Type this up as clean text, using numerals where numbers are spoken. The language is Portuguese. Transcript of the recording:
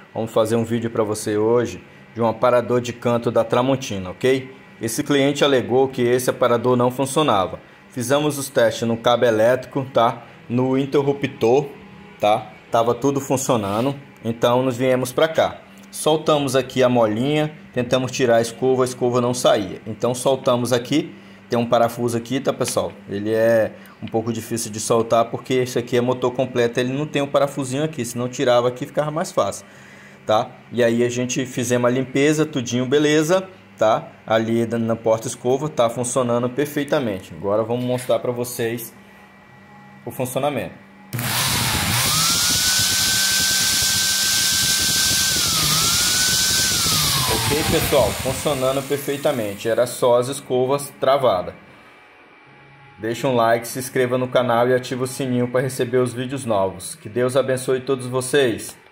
Vamos fazer um vídeo para você hoje de um aparador de canto da Tramontina, ok? Esse cliente alegou que esse aparador não funcionava. Fizemos os testes no cabo elétrico, tá? No interruptor, tá? Tava tudo funcionando. Então nós viemos para cá. Soltamos aqui a molinha, tentamos tirar a escova não saía. Então soltamos aqui. Tem um parafuso aqui, tá, pessoal? Ele é um pouco difícil de soltar porque esse aqui é motor completo, ele não tem um parafusinho aqui, se não tirava aqui ficava mais fácil, tá? E aí a gente fizemos a limpeza, tudinho beleza, tá? Ali na porta escova tá funcionando perfeitamente. Agora vamos mostrar para vocês o funcionamento. Ok, pessoal, funcionando perfeitamente. Era só as escovas travadas. Deixa um like, se inscreva no canal e ativa o sininho para receber os vídeos novos. Que Deus abençoe todos vocês.